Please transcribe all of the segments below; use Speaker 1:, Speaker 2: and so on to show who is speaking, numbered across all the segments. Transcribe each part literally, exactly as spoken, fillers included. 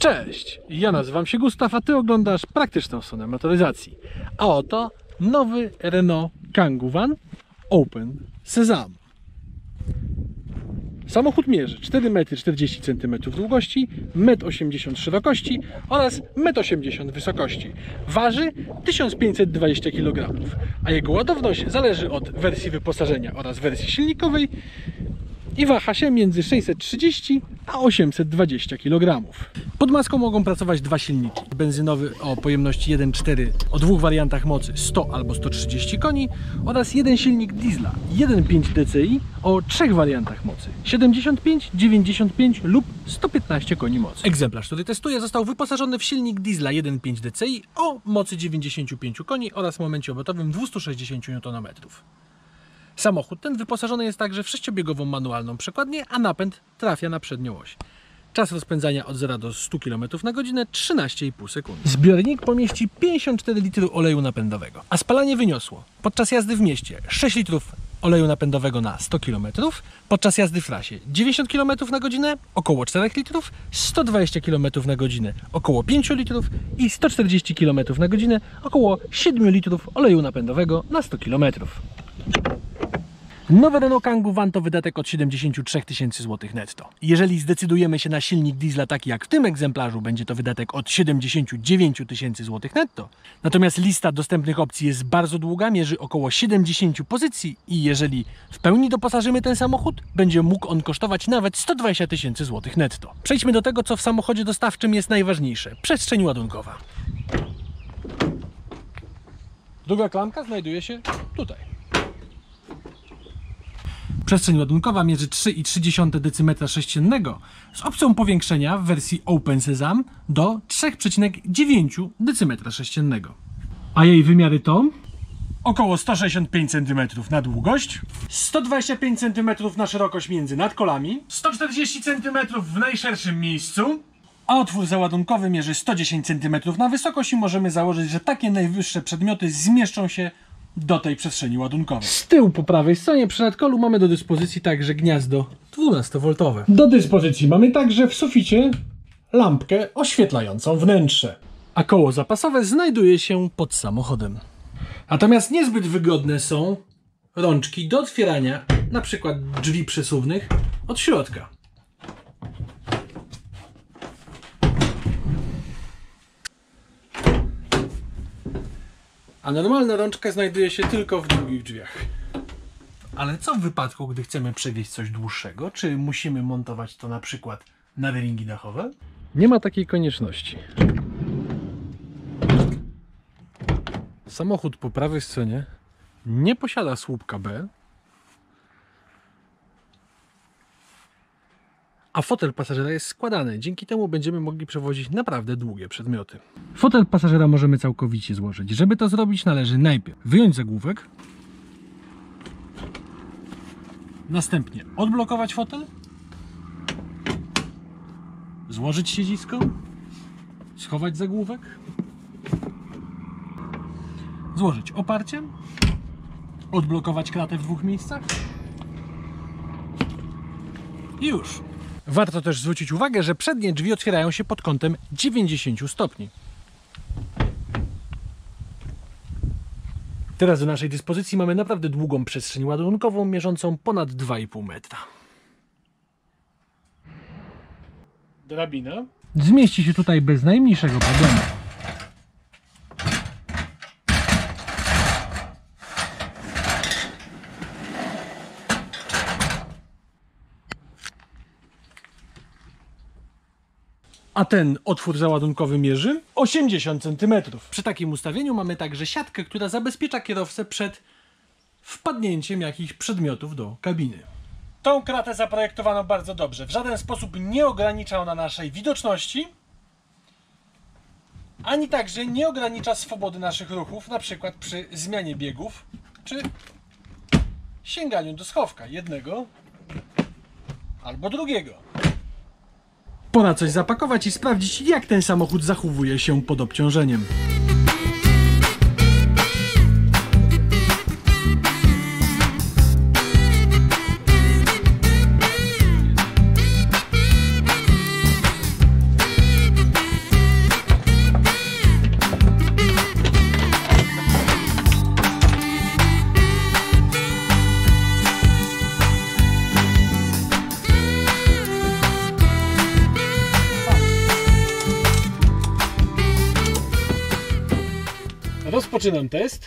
Speaker 1: Cześć, ja nazywam się Gustaw, a Ty oglądasz praktyczną stronę motoryzacji. A oto nowy Renault Kangoo Van Open Sesame. Samochód mierzy cztery metry czterdzieści centymetrów długości, jeden osiemdziesiąt metrów szerokości oraz jeden osiemdziesiąt metrów wysokości. Waży tysiąc pięćset dwadzieścia kilogramów, a jego ładowność zależy od wersji wyposażenia oraz wersji silnikowej i waha się między sześćset trzydzieści a osiemset dwadzieścia kilogramów. Pod maską mogą pracować dwa silniki. Benzynowy o pojemności jeden przecinek cztery o dwóch wariantach mocy sto albo sto trzydzieści koni oraz jeden silnik diesla jeden przecinek pięć D C I o trzech wariantach mocy siedemdziesiąt pięć, dziewięćdziesiąt pięć lub sto piętnaście koni mocy. Egzemplarz, który testuję, został wyposażony w silnik diesla jeden przecinek pięć D C I o mocy dziewięćdziesiąt pięć koni oraz momencie obrotowym dwieście sześćdziesiąt niutonometrów. Samochód ten wyposażony jest także w sześciobiegową manualną przekładnię, a napęd trafia na przednią oś. Czas rozpędzania od zera do stu kilometrów na godzinę trzynaście i pół sekundy. Zbiornik pomieści pięćdziesiąt cztery litry oleju napędowego, a spalanie wyniosło podczas jazdy w mieście sześć litrów oleju napędowego na sto kilometrów, podczas jazdy w trasie dziewięćdziesiąt kilometrów na godzinę około cztery litrów, sto dwadzieścia kilometrów na godzinę około pięć litrów i sto czterdzieści kilometrów na godzinę około siedem litrów oleju napędowego na sto kilometrów. Nowy Renault Kangoo Van to wydatek od siedemdziesięciu trzech tysięcy złotych netto. Jeżeli zdecydujemy się na silnik diesla taki jak w tym egzemplarzu, będzie to wydatek od siedemdziesięciu dziewięciu tysięcy złotych netto. Natomiast lista dostępnych opcji jest bardzo długa, mierzy około siedemdziesięciu pozycji i jeżeli w pełni doposażymy ten samochód, będzie mógł on kosztować nawet sto dwadzieścia tysięcy złotych netto. Przejdźmy do tego, co w samochodzie dostawczym jest najważniejsze. Przestrzeń ładunkowa. Druga klamka znajduje się tutaj. Przestrzeń ładunkowa mierzy trzy przecinek trzy decymetra sześciennego z opcją powiększenia w wersji Open Sesame do trzy przecinek dziewięć decymetra sześciennego. A jej wymiary to około sto sześćdziesiąt pięć centymetrów na długość, sto dwadzieścia pięć centymetrów na szerokość między nadkolami, sto czterdzieści centymetrów w najszerszym miejscu, a otwór załadunkowy mierzy sto dziesięć centymetrów na wysokość i możemy założyć, że takie najwyższe przedmioty zmieszczą się do tej przestrzeni ładunkowej. Z tyłu po prawej stronie przy nadkolu mamy do dyspozycji także gniazdo dwunastowoltowe. Do dyspozycji mamy także w suficie lampkę oświetlającą wnętrze. A koło zapasowe znajduje się pod samochodem. Natomiast niezbyt wygodne są rączki do otwierania na przykład drzwi przesuwnych od środka. A normalna rączka znajduje się tylko w długich drzwiach. Ale co w wypadku, gdy chcemy przewieźć coś dłuższego? Czy musimy montować to na przykład na railingi dachowe? Nie ma takiej konieczności. Samochód po prawej stronie nie posiada słupka B, a fotel pasażera jest składany. Dzięki temu będziemy mogli przewozić naprawdę długie przedmioty. Fotel pasażera możemy całkowicie złożyć. Żeby to zrobić, należy najpierw wyjąć zagłówek, następnie odblokować fotel, złożyć siedzisko, schować zagłówek, złożyć oparcie, odblokować klatę w dwóch miejscach i już. Warto też zwrócić uwagę, że przednie drzwi otwierają się pod kątem dziewięćdziesiąt stopni. Teraz do naszej dyspozycji mamy naprawdę długą przestrzeń ładunkową, mierzącą ponad dwa i pół metra. Drabina zmieści się tutaj bez najmniejszego problemu. A ten otwór załadunkowy mierzy osiemdziesiąt centymetrów. Przy takim ustawieniu mamy także siatkę, która zabezpiecza kierowcę przed wpadnięciem jakichś przedmiotów do kabiny. Tą kratę zaprojektowano bardzo dobrze. W żaden sposób nie ogranicza ona naszej widoczności, ani także nie ogranicza swobody naszych ruchów, na przykład przy zmianie biegów, czy sięganiu do schowka jednego albo drugiego. Pora coś zapakować i sprawdzić, jak ten samochód zachowuje się pod obciążeniem. Rozpoczynam test.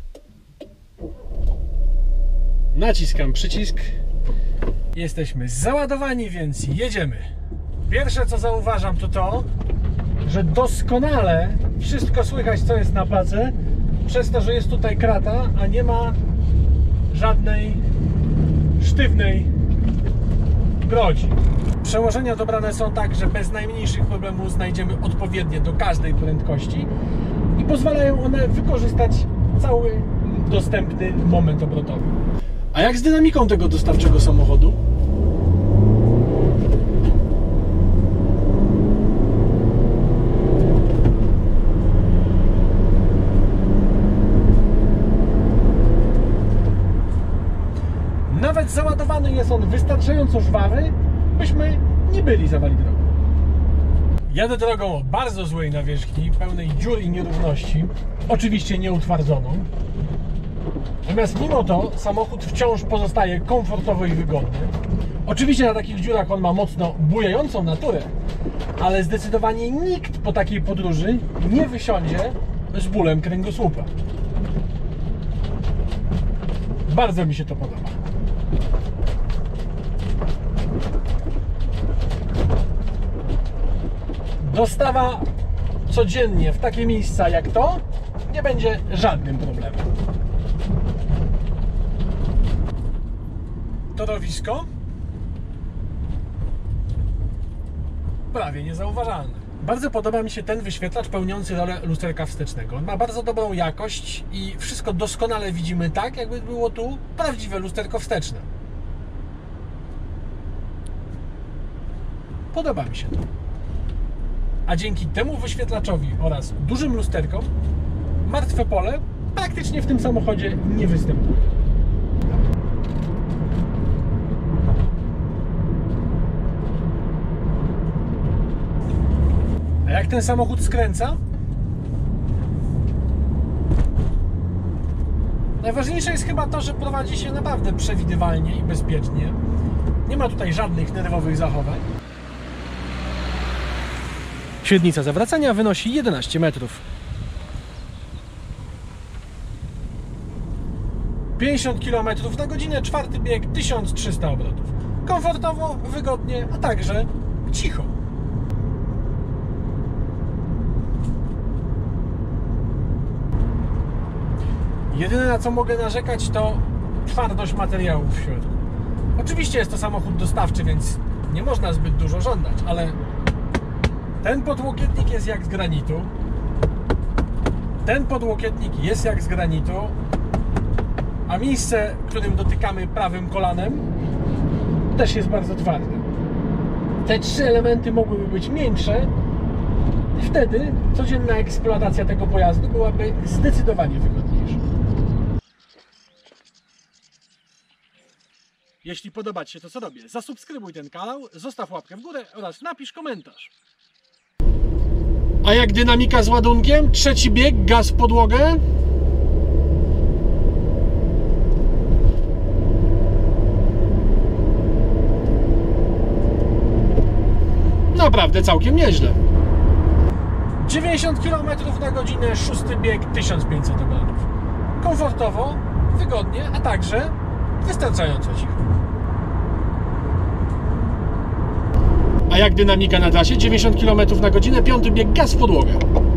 Speaker 1: Naciskam przycisk. Jesteśmy załadowani, więc jedziemy. Pierwsze co zauważam to to, że doskonale wszystko słychać co jest na pace, przez to, że jest tutaj krata, a nie ma żadnej sztywnej brodzi. Przełożenia dobrane są tak, że bez najmniejszych problemów znajdziemy odpowiednie do każdej prędkości i pozwalają one wykorzystać cały dostępny moment obrotowy. A jak z dynamiką tego dostawczego samochodu? Nawet załadowany jest on wystarczająco żwawy, byśmy nie byli zawali drogą. Jadę drogą o bardzo złej nawierzchni, pełnej dziur i nierówności, oczywiście nieutwardzoną. Natomiast mimo to samochód wciąż pozostaje komfortowy i wygodny. Oczywiście na takich dziurach on ma mocno bujającą naturę, ale zdecydowanie nikt po takiej podróży nie wysiądzie z bólem kręgosłupa. Bardzo mi się to podoba. Dostawa codziennie w takie miejsca jak to nie będzie żadnym problemem. Torowisko prawie niezauważalne. Bardzo podoba mi się ten wyświetlacz pełniący rolę lusterka wstecznego. On ma bardzo dobrą jakość i wszystko doskonale widzimy tak, jakby było tu prawdziwe lusterko wsteczne. Podoba mi się to. A dzięki temu wyświetlaczowi oraz dużym lusterkom martwe pole praktycznie w tym samochodzie nie występuje. A jak ten samochód skręca? Najważniejsze jest chyba to, że prowadzi się naprawdę przewidywalnie i bezpiecznie. Nie ma tutaj żadnych nerwowych zachowań. Średnica zawracania wynosi jedenaście metrów. pięćdziesiąt kilometrów na godzinę, czwarty bieg, tysiąc trzysta obrotów. Komfortowo, wygodnie, a także cicho. Jedyne na co mogę narzekać to twardość materiałów w środku. Oczywiście jest to samochód dostawczy, więc nie można zbyt dużo żądać, ale ten podłokietnik jest jak z granitu. Ten podłokietnik jest jak z granitu. A miejsce, którym dotykamy prawym kolanem, też jest bardzo twarde. Te trzy elementy mogłyby być miększe. Wtedy codzienna eksploatacja tego pojazdu byłaby zdecydowanie wygodniejsza. Jeśli podoba Ci się to, co robię, zasubskrybuj ten kanał, zostaw łapkę w górę oraz napisz komentarz. A jak dynamika z ładunkiem? Trzeci bieg, gaz w podłogę. Naprawdę całkiem nieźle. dziewięćdziesiąt kilometrów na godzinę, szósty bieg, tysiąc pięćset obrotów. Komfortowo, wygodnie, a także wystarczająco cicho. A jak dynamika na trasie? dziewięćdziesiąt kilometrów na godzinę, piąty bieg, gaz w podłogę.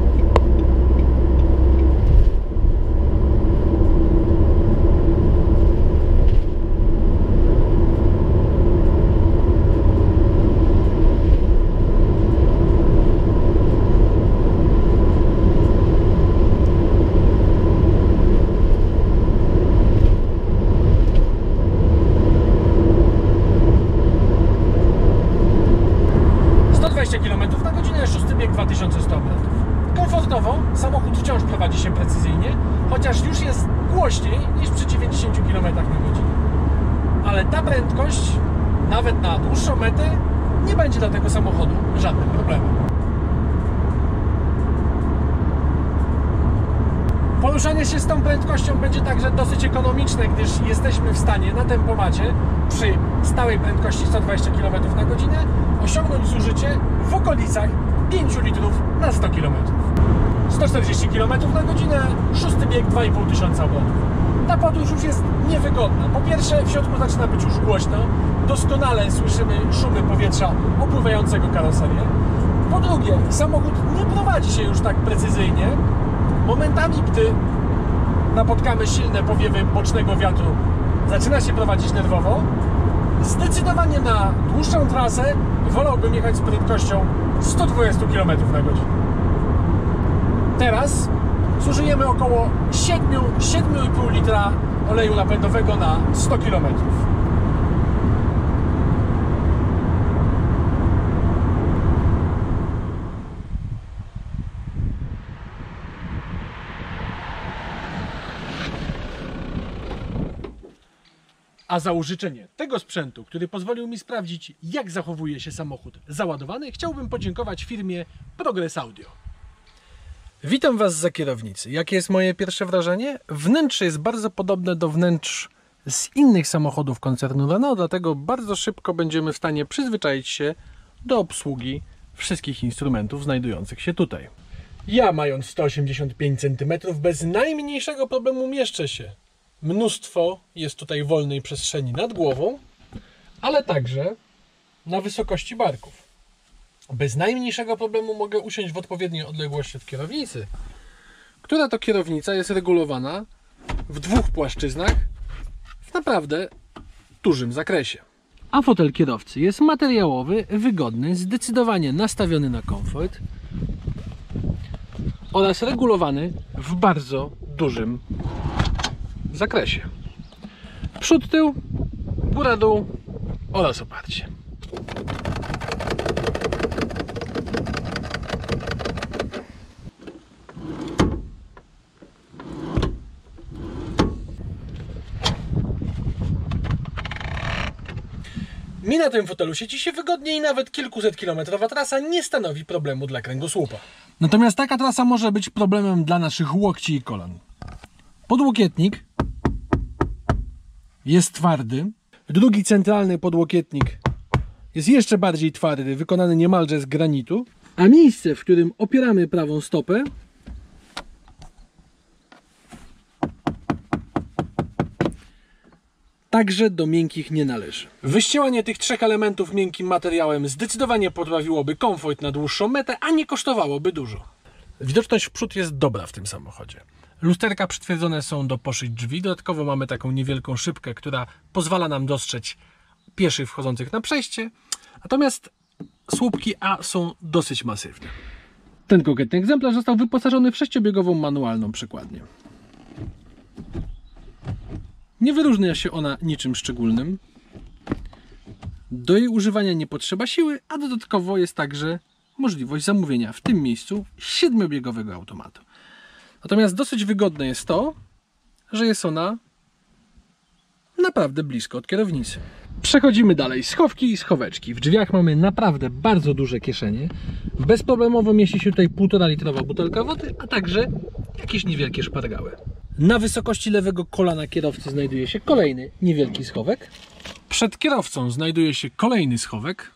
Speaker 1: kilometrów na godzinę, szósty bieg, dwa tysiące sto obrotów. Komfortowo, samochód wciąż prowadzi się precyzyjnie, chociaż już jest głośniej niż przy dziewięćdziesięciu kilometrach na godzinę. Ale ta prędkość, nawet na dłuższą metę, nie będzie dla tego samochodu żadnym problemem. Poruszanie się z tą prędkością będzie także dosyć ekonomiczne, gdyż jesteśmy w stanie na tempomacie przy stałej prędkości sto dwadzieścia kilometrów na godzinę osiągnąć zużycie w okolicach pięciu litrów na sto kilometrów. sto czterdzieści kilometrów na godzinę, szósty bieg dwa i pół tysiąca obrotów. Ta podróż już jest niewygodna. Po pierwsze, w środku zaczyna być już głośno. Doskonale słyszymy szumy powietrza opływającego karoserię. Po drugie, samochód nie prowadzi się już tak precyzyjnie. Momentami, gdy napotkamy silne powiewy bocznego wiatru, zaczyna się prowadzić nerwowo. Zdecydowanie na dłuższą trasę wolałbym jechać z prędkością sto dwadzieścia kilometrów na godzinę. Teraz zużyjemy około siedem, siedem i pół litra oleju napędowego na sto kilometrów. A za użyczenie tego sprzętu, który pozwolił mi sprawdzić, jak zachowuje się samochód załadowany, chciałbym podziękować firmie Progress Audio. Witam Was za kierownicy. Jakie jest moje pierwsze wrażenie? Wnętrze jest bardzo podobne do wnętrz z innych samochodów koncernu Renault, dlatego bardzo szybko będziemy w stanie przyzwyczaić się do obsługi wszystkich instrumentów znajdujących się tutaj. Ja, mając sto osiemdziesiąt pięć centymetrów, bez najmniejszego problemu mieszczę się. Mnóstwo jest tutaj wolnej przestrzeni nad głową, ale także na wysokości barków. Bez najmniejszego problemu mogę usiąść w odpowiedniej odległości od kierownicy, która to kierownica jest regulowana w dwóch płaszczyznach w naprawdę dużym zakresie. A fotel kierowcy jest materiałowy, wygodny, zdecydowanie nastawiony na komfort oraz regulowany w bardzo dużym zakresie. Przód, tył, góra, dół oraz oparcie. Mi na tym fotelu siedzi się wygodnie i nawet kilkusetkilometrowa trasa nie stanowi problemu dla kręgosłupa. Natomiast taka trasa może być problemem dla naszych łokci i kolan. Podłokietnik jest twardy. Drugi centralny podłokietnik jest jeszcze bardziej twardy, wykonany niemalże z granitu. A miejsce, w którym opieramy prawą stopę, także do miękkich nie należy. Wyścielanie tych trzech elementów miękkim materiałem zdecydowanie poprawiłoby komfort na dłuższą metę, a nie kosztowałoby dużo. Widoczność w przód jest dobra w tym samochodzie. Lusterka przytwierdzone są do poszyć drzwi. Dodatkowo mamy taką niewielką szybkę, która pozwala nam dostrzec pieszych wchodzących na przejście. Natomiast słupki A są dosyć masywne. Ten konkretny egzemplarz został wyposażony w sześciobiegową manualną przykładnię. Nie wyróżnia się ona niczym szczególnym. Do jej używania nie potrzeba siły, a dodatkowo jest także możliwość zamówienia w tym miejscu siedmiobiegowego automatu. Natomiast dosyć wygodne jest to, że jest ona naprawdę blisko od kierownicy. Przechodzimy dalej. Schowki i schoweczki. W drzwiach mamy naprawdę bardzo duże kieszenie. Bezproblemowo mieści się tutaj półtora litrowa butelka wody, a także jakieś niewielkie szpargały. Na wysokości lewego kolana kierowcy znajduje się kolejny niewielki schowek. Przed kierowcą znajduje się kolejny schowek.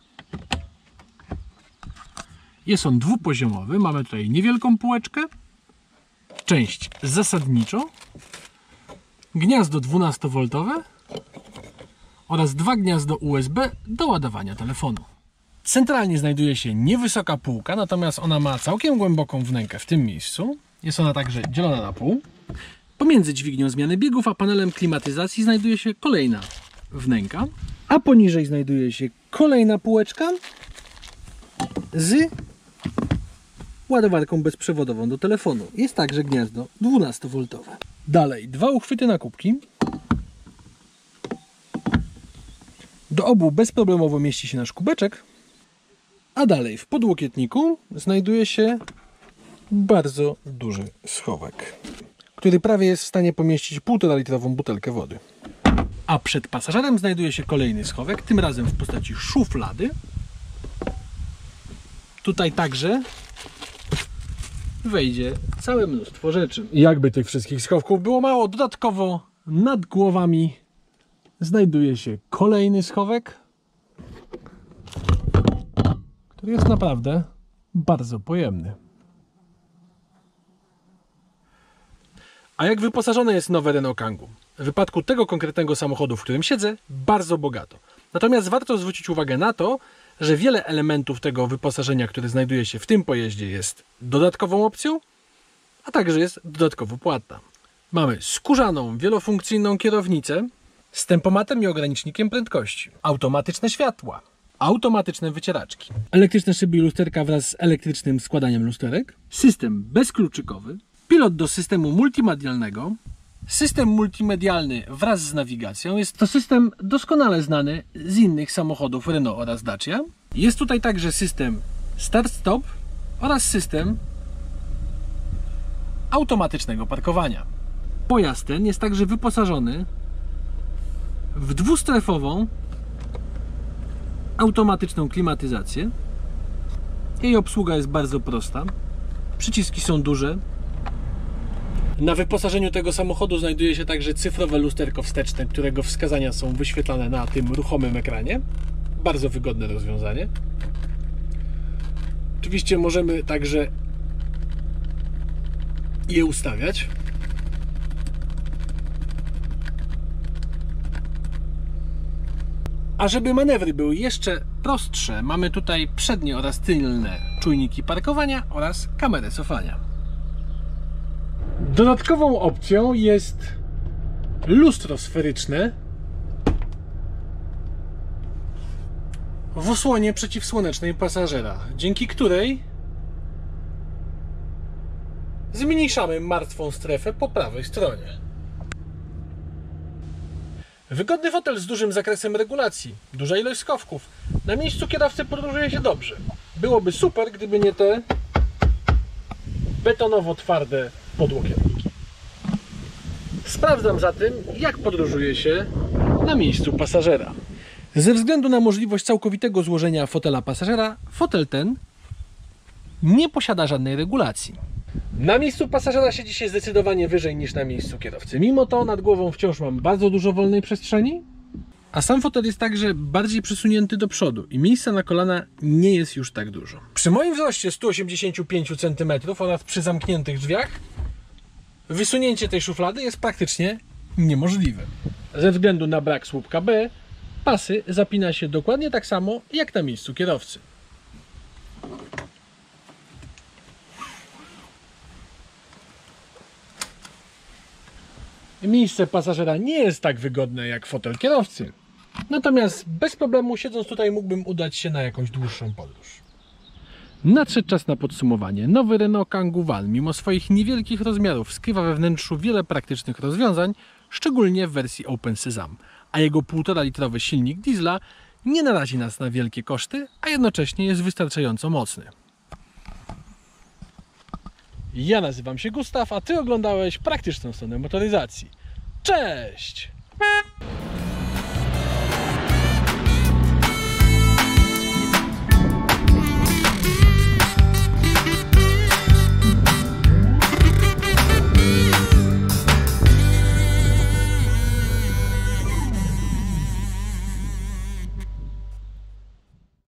Speaker 1: Jest on dwupoziomowy. Mamy tutaj niewielką półeczkę, część zasadniczą, gniazdo dwunastowoltowe oraz dwa gniazdo U S B do ładowania telefonu. Centralnie znajduje się niewysoka półka, natomiast ona ma całkiem głęboką wnękę w tym miejscu. Jest ona także dzielona na pół. Pomiędzy dźwignią zmiany biegów a panelem klimatyzacji znajduje się kolejna wnęka, a poniżej znajduje się kolejna półeczka z ładowarką bezprzewodową do telefonu. Jest także gniazdo dwunastowoltowe. Dalej dwa uchwyty na kubki. Do obu bezproblemowo mieści się nasz kubeczek, a dalej w podłokietniku znajduje się bardzo duży schowek, który prawie jest w stanie pomieścić półtora litrową butelkę wody. A przed pasażerem znajduje się kolejny schowek, tym razem w postaci szuflady. Tutaj także wejdzie całe mnóstwo rzeczy. I jakby tych wszystkich schowków było mało, dodatkowo nad głowami znajduje się kolejny schowek, który jest naprawdę bardzo pojemny. A jak wyposażone jest nowe Renault Kangoo? W wypadku tego konkretnego samochodu, w którym siedzę, bardzo bogato. Natomiast warto zwrócić uwagę na to, że wiele elementów tego wyposażenia, które znajduje się w tym pojeździe, jest dodatkową opcją, a także jest dodatkowo płatna. Mamy skórzaną, wielofunkcyjną kierownicę z tempomatem i ogranicznikiem prędkości, automatyczne światła, automatyczne wycieraczki, elektryczne szyby i lusterka wraz z elektrycznym składaniem lusterek, system bezkluczykowy, pilot do systemu multimedialnego, system multimedialny wraz z nawigacją. Jest to system doskonale znany z innych samochodów Renault oraz Dacia. Jest tutaj także system start-stop oraz system automatycznego parkowania. Pojazd ten jest także wyposażony w dwustrefową automatyczną klimatyzację. Jej obsługa jest bardzo prosta. Przyciski są duże. Na wyposażeniu tego samochodu znajduje się także cyfrowe lusterko wsteczne, którego wskazania są wyświetlane na tym ruchomym ekranie. Bardzo wygodne rozwiązanie. Oczywiście możemy także je ustawiać. A żeby manewry były jeszcze prostsze, mamy tutaj przednie oraz tylne czujniki parkowania oraz kamerę cofania. Dodatkową opcją jest lustro sferyczne w osłonie przeciwsłonecznej pasażera, dzięki której zmniejszamy martwą strefę po prawej stronie. Wygodny fotel z dużym zakresem regulacji, duża ilość schowków. Na miejscu kierowcy podróżuje się dobrze. Byłoby super, gdyby nie te betonowo-twarde podłokietniki. Sprawdzam zatem, jak podróżuje się na miejscu pasażera. Ze względu na możliwość całkowitego złożenia fotela pasażera, fotel ten nie posiada żadnej regulacji. Na miejscu pasażera siedzi się zdecydowanie wyżej niż na miejscu kierowcy. Mimo to nad głową wciąż mam bardzo dużo wolnej przestrzeni, a sam fotel jest także bardziej przesunięty do przodu i miejsca na kolana nie jest już tak dużo. Przy moim wzroście sto osiemdziesiąt pięć centymetrów oraz przy zamkniętych drzwiach wysunięcie tej szuflady jest praktycznie niemożliwe. Ze względu na brak słupka B, pasy zapina się dokładnie tak samo jak na miejscu kierowcy. Miejsce pasażera nie jest tak wygodne jak fotel kierowcy. Natomiast bez problemu, siedząc tutaj, mógłbym udać się na jakąś dłuższą podróż. Nadszedł czas na podsumowanie. Nowy Renault Kangoo Van, mimo swoich niewielkich rozmiarów, skrywa we wnętrzu wiele praktycznych rozwiązań, szczególnie w wersji Open Sesame, a jego półtora litrowy silnik diesla nie narazi nas na wielkie koszty, a jednocześnie jest wystarczająco mocny. Ja nazywam się Gustaw, a Ty oglądałeś praktyczną stronę motoryzacji. Cześć!